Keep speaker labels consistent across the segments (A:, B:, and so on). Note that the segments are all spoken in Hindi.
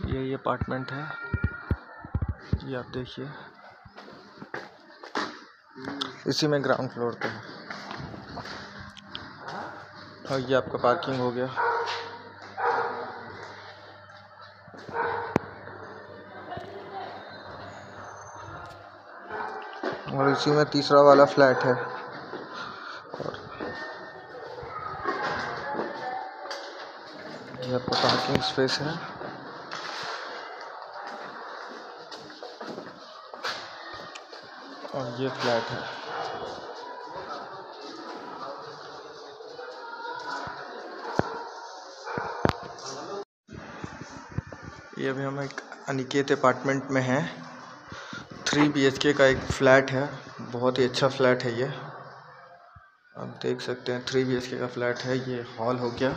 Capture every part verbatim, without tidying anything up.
A: ये ये अपार्टमेंट है, ये आप देखिए, इसी में ग्राउंड फ्लोर पे है। और ये आपका पार्किंग हो गया। और इसी में तीसरा वाला फ्लैट है। और ये आपका पार्किंग स्पेस है। और ये फ्लैट है। ये अभी हम एक अनिकेत अपार्टमेंट में हैं। थ्री बी एच के का एक फ्लैट है, बहुत ही अच्छा फ्लैट है ये। आप देख सकते हैं थ्री बी एच के का फ्लैट है। ये हॉल हो गया।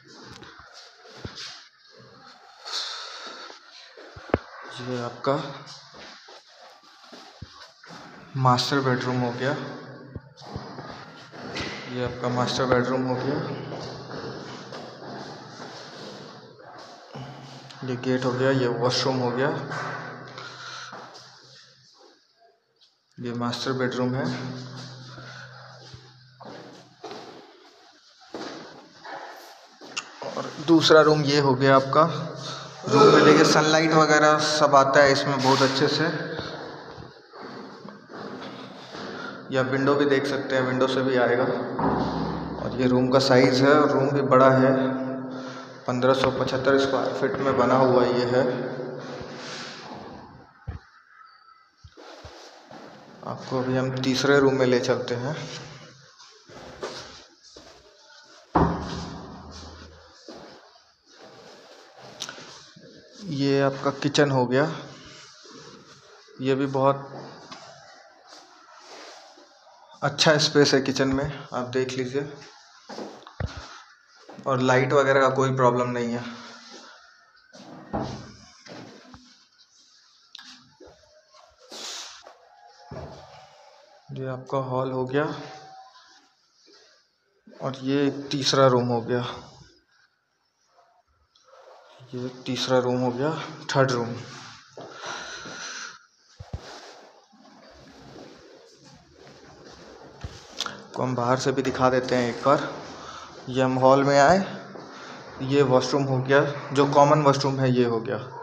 A: ये आपका मास्टर बेडरूम हो गया। ये आपका मास्टर बेडरूम हो गया। ये गेट हो गया। ये वॉशरूम हो गया। ये मास्टर बेडरूम है। और दूसरा रूम ये हो गया आपका। रूम में देखिए सनलाइट वगैरह सब आता है इसमें बहुत अच्छे से। या विंडो भी देख सकते हैं, विंडो से भी आएगा। और ये रूम का साइज़ है, और रूम भी बड़ा है। पंद्रह सौ पचहत्तर स्क्वायर फीट में बना हुआ ये है। आपको अभी हम तीसरे रूम में ले चलते हैं। ये आपका किचन हो गया। ये भी बहुत अच्छा स्पेस है किचन में, आप देख लीजिए। और लाइट वगैरह का कोई प्रॉब्लम नहीं है। ये आपका हॉल हो गया। और ये तीसरा रूम हो गया। ये तीसरा रूम हो गया, थर्ड रूम। को हम बाहर से भी दिखा देते हैं एक बार। ये हम हॉल में आए, ये वॉशरूम हो गया, जो कॉमन वॉशरूम है ये हो गया।